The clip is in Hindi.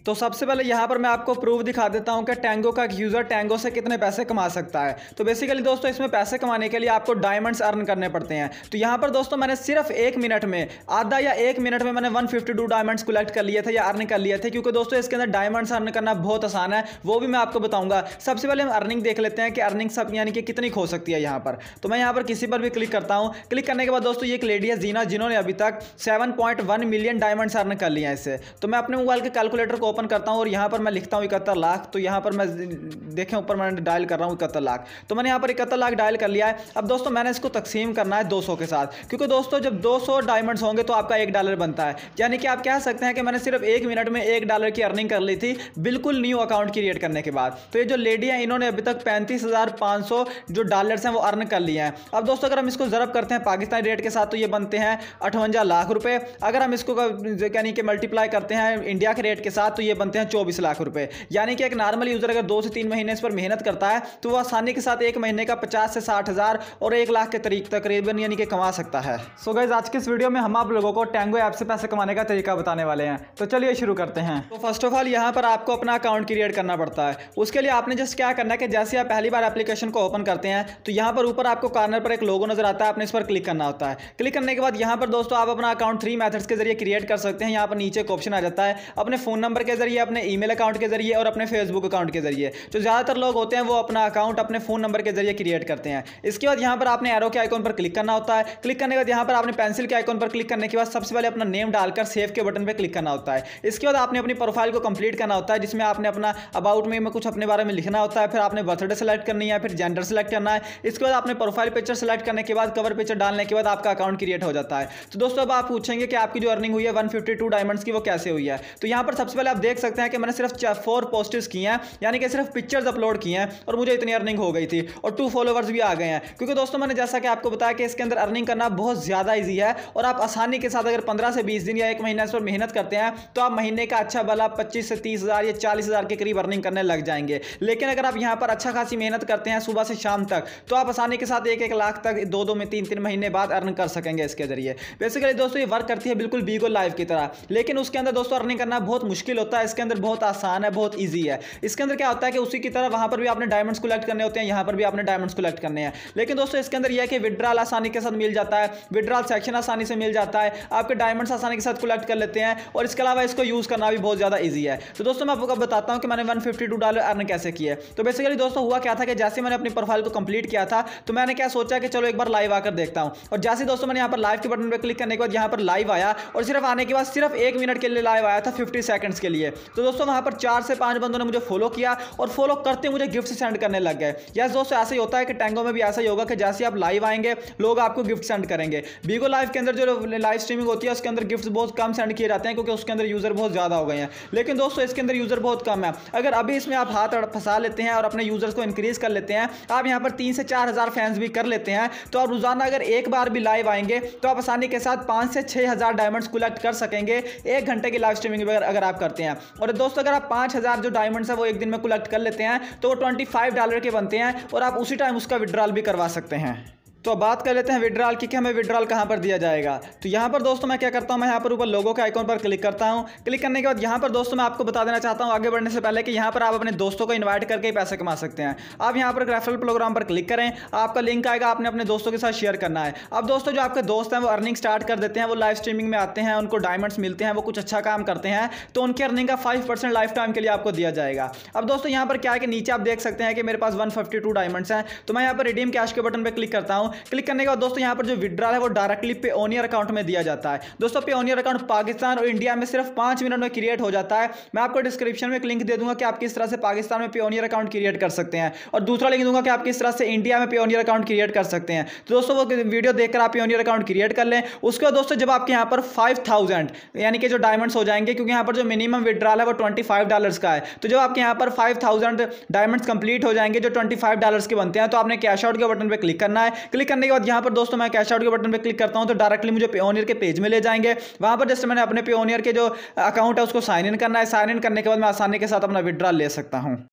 तो सबसे पहले यहाँ पर मैं आपको प्रूफ दिखा देता हूँ कि टैंगो का यूज़र टैंगो से कितने पैसे कमा सकता है। तो बेसिकली दोस्तों इसमें पैसे कमाने के लिए आपको डायमंड्स अर्न करने पड़ते हैं। तो यहाँ पर दोस्तों मैंने सिर्फ 1 मिनट में आधा या 1 मिनट में मैंने 152 डायमंड्स कलेक्ट कर लिए थे या अर्न कर लिए थे, क्योंकि दोस्तों इसके अंदर डायमंड्स अर्न करना बहुत आसान है, वो भी मैं आपको बताऊंगा। सबसे पहले हम अर्निंग देख लेते हैं कि अर्निंग सब यानी कि कितनी हो सकती है यहाँ पर। तो मैं यहाँ पर किसी पर भी क्लिक करता हूँ। क्लिक करने के बाद दोस्तों ये एक लेडी है जीना, जिन्होंने अभी तक 7.1 मिलियन डायमंड्स अर्न कर लिए हैं इससे। तो मैं अपने मोबाइल के कैलकुलेटर को ओपन करता हूँ और यहाँ पर मैं लिखता हूँ 71 लाख। तो यहाँ पर मैं देखें ऊपर मैंने डायल कर रहा हूँ 71 लाख। तो मैंने यहाँ पर 71 लाख डायल कर लिया है। अब दोस्तों मैंने इसको तकसीम करना है 200 के साथ, क्योंकि दोस्तों जब 200 डायमंड्स होंगे तो आपका $1 बनता है। यानी कि आप कह सकते हैं कि मैंने सिर्फ 1 मिनट में $1 की अर्निंग कर ली थी, बिल्कुल न्यू अकाउंट क्रिएट करने के बाद। तो ये जो लेडी है इन्होंने अभी तक 35,500 जो डॉलर्स हैं वो अर्न कर लिए हैं। अब दोस्तों अगर हम इसको ज़रब करते हैं पाकिस्तानी रेट के साथ तो ये बनते हैं 58 लाख रुपए। अगर हम इसको यानी कि मल्टीप्लाई करते हैं इंडिया के रेट के साथ तो ये बनते हैं 24 लाख रुपए। यानी कि एक नॉर्मल यूजर अगर 2 से 3 महीने इस पर मेहनत करता है तो वो आसानी के साथ एक महीने का 50 से 60 हज़ार और 1 लाख के तकरीबन यानी कि कमा सकता है। सो गाइस आज के इस वीडियो में हम आप लोगों को टैंगो ऐप से पैसे कमाने का तरीका बताने वाले हैं। तो चलिए शुरू करते हैं। तो फर्स्ट ऑफ ऑल यहाँ पर आपको अपना अकाउंट क्रिएट करना पड़ता है। उसके लिए आपने जस्ट क्या करना है कि जैसे आप पहली बार एप्लीकेशन को ओपन करते हैं तो यहाँ पर ऊपर आपको कॉर्नर पर एक लोगो नजर आता है, आपने इस पर क्लिक करना होता है। क्लिक करने के बाद यहाँ पर दोस्तों आप अपना अकाउंट 3 मेथड्स के जरिए क्रिएट कर सकते हैं। यहाँ पर नीचे एक ऑप्शन आ जाता है अपने फोन नंबर के जरिए, अपने ईमेल अकाउंट के जरिए और अपने फेसबुक अकाउंट के जरिए। जो ज़्यादातर लोग होते हैं वो अपना अकाउंट अपने फोन नंबर के जरिए क्रिएट करते हैं। इसके बाद यहाँ पर आपने एरो के आइकॉन पर क्लिक करना होता है। क्लिक करने के बाद यहाँ पर आपने पेंसिल के आइकॉन पर क्लिक करने के बाद सबसे पहले अपना नेम डालकर सेव के बटन पर क्लिक करना होता है। इसके बाद आपने अपनी प्रोफाइल को कंप्लीट करना होता है, जिसमें आपने अपना अबाउट में कुछ अपने बारे में लिखना होता है। फिर आपने बर्थडे सेलेक्ट करनी है, फिर जेंडर सेलेक्ट करना है। इसके बाद आपने प्रोफाइल पिक्चर सेलेक्ट करने के बाद कवर पिक्चर डालने के बाद आपका अकाउंट क्रिएट हो जाता है। तो दोस्तों अब आप पूछेंगे कि आपकी जो अर्निंग हुई है 152 डायमंड्स की वो कैसे हुई है। तो यहाँ पर सबसे पहले आप देख सकते हैं कि मैंने सिर्फ 4 पोस्ट्स की हैं, यानी कि सिर्फ पिक्चर्स अपलोड की हैं और मुझे इतनी अर्निंग हो गई थी और 2 फॉलोवर्स भी आ गए हैं। क्योंकि दोस्तों मैंने जैसा कि आपको बताया कि इसके अंदर अर्निंग करना बहुत ज़्यादा ईजी है और आप आसानी के साथ अगर 15 से 20 दिन या 1 महीना इस पर मेहनत करते हैं तो आप महीने का अच्छा भला 25 से 30 हज़ार या 40 हज़ार के करीब अर्निंग करने लग जाएंगे। लेकिन अगर आप यहाँ पर अच्छा खासी मेहनत करते हैं सुबह से शाम तक तो आप आसानी के साथ 1-1 लाख तक 2-2 में 3-3 महीने बाद अर्न कर सकेंगे इसके जरिए। बेसिकली दोस्तों ये वर्क करती है बिल्कुल बीगो लाइव की तरह, लेकिन उसके अंदर दोस्तों अर्निंग करना बहुत मुश्किल होता है। इसके अंदर बहुत आसान है, बहुत ईजी है। इसके अंदर क्या होता है कि उसी की तरह वहाँ पर भी आपने डायमंड्स कलेक्ट करने होते हैं, यहाँ पर भी आपने डायमंड्स कलेक्ट करने हैं। लेकिन दोस्तों इसके अंदर यह है कि विड्रॉल आसानी के साथ मिल जाता है, विड्रॉल सेक्शन आसानी से मिल जाता है, आपके डायमंड्स आसानी के साथ कलेक्ट कर लेते हैं और इसके अलावा इसको यूज़ करना भी बहुत ज़्यादा ईजी है। तो दोस्तों मैं आपको बताता हूँ कि मैंने $152 अर्न कैसे किए। तो बेसिकली दोस्तों हुआ क्या था कि जैसे मैंने अपनी प्रोफाइल को कंप्लीट किया था तो मैंने क्या सोचा कि चलो एक बार लाइव आकर देखता हूँ। और जैसे दोस्तों मैंने यहाँ पर लाइव के बटन पर क्लिक करने के बाद यहाँ पर लाइव आया और सिर्फ आने के बाद सिर्फ 1 मिनट के लिए लाइव आया था 50 सेकंड्स के लिए। तो दोस्तों वहाँ पर 4 से 5 बंदों ने मुझे फॉलो किया और फॉलो करते मुझे गिफ्ट सेंड करने लग गए। यस दोस्तों ऐसा ही होता है कि टैंगो में भी ऐसा ही होगा कि जैसे आप लाइव आएंगे लोग आपको गिफ्ट सेंड करेंगे। बीगो लाइव के अंदर जो लाइव स्ट्रीमिंग होती है उसके अंदर गिफ्ट बहुत कम सेंड किए जाते हैं क्योंकि उसके अंदर यूजर बहुत ज़्यादा हो गए हैं। लेकिन दोस्तों इसके अंदर यूजर बहुत कम है। अगर अभी इसमें आप हाथ फंसा लेते हैं और अपने यूजर्स को इंक्रीज कर लेते हैं, आप यहाँ पर 3 से 4 हज़ार फैंस भी कर लेते हैं, तो आप रोजाना अगर एक बार भी लाइव आएंगे तो आप आसानी के साथ 5 से 6 हज़ार डायमंड्स कलेक्ट कर सकेंगे 1 घंटे की लाइव स्ट्रीमिंग अगर आप करते हैं। और दोस्तों अगर आप 5,000 जो डायमंड्स है वो एक दिन में कलेक्ट कर लेते हैं तो वो $25 के बनते हैं और आप उसी टाइम उसका विड्रॉल भी करवा सकते हैं। तो अब बात कर लेते हैं विड्रॉल की कि हमें विड्रॉल कहाँ पर दिया जाएगा। तो यहाँ पर दोस्तों मैं क्या करता हूँ, मैं यहाँ पर ऊपर लोगो के आइकॉन पर क्लिक करता हूँ। क्लिक करने के बाद यहाँ पर दोस्तों मैं आपको बता देना चाहता हूँ आगे बढ़ने से पहले कि यहाँ पर आप अपने दोस्तों को इन्वाइट करके ही पैसे कमा सकते हैं। आप यहाँ पर रेफरल प्रोग्राम पर क्लिक करें, आपका लिंक आएगा, आपने अपने दोस्तों के साथ शेयर करना है। अब दोस्तों जो आपके दोस्त हैं वो अर्निंग स्टार्ट कर देते हैं, वो लाइव स्ट्रीमिंग में आते हैं, उनको डायमंड्स मिलते हैं, वो कुछ अच्छा काम करते हैं तो उनकी अर्निंग का 5% लाइफ टाइम के लिए आपको दिया जाएगा। अब दोस्तों यहाँ पर क्या है कि नीचे आप देख सकते हैं कि मेरे पास 152 डायमंड्स हैं। तो मैं यहाँ पर रिडीम कैश के बटन पर क्लिक करता हूँ। क्लिक करने के बाद दोस्तों यहाँ पर जो विड्रॉल है वो डायरेक्टली पेओनियर अकाउंट में दिया जाता है। दोस्तों पेओनियर अकाउंट पाकिस्तान और इंडिया में सिर्फ 5 मिनट में क्रिएट हो जाता है। मैं आपको डिस्क्रिप्शन में एक लिंक दे दूंगा कि आप किस तरह से पाकिस्तान में पेओनियर अकाउंट क्रिएट कर सकते हैं और दूसरा लिंक दूंगा कि आप किस तरह से इंडिया में पेओनियर अकाउंट क्रिएट कर सकते हैं। तो दोस्तों वो वीडियो देखकर आप पेओनियर अकाउंट क्रिएट कर लें। उसके बाद दोस्तों जब आपके यहाँ पर 5,000 यानी कि जो डायमंड्स हो जाएंगे, क्योंकि यहाँ पर जो मिनिमम विड्रॉल है वो $25 का है, तो जब आपके यहाँ पर 5,000 डायमंड्स कंप्लीट हो जाएंगे जो $25 के बनते हैं तो आपने कैश आउट के बटन पर क्लिक करना है। क्लिक करने के बाद यहाँ पर दोस्तों मैं कैश आउट के बटन पे क्लिक करता हूं तो डायरेक्टली मुझे पेओनियर के पेज में ले जाएंगे। वहां पर जस्ट मैंने अपने पेओनियर के जो अकाउंट है उसको साइन इन करना है। साइन इन करने के बाद मैं आसानी के साथ अपना विड्रॉल ले सकता हूं।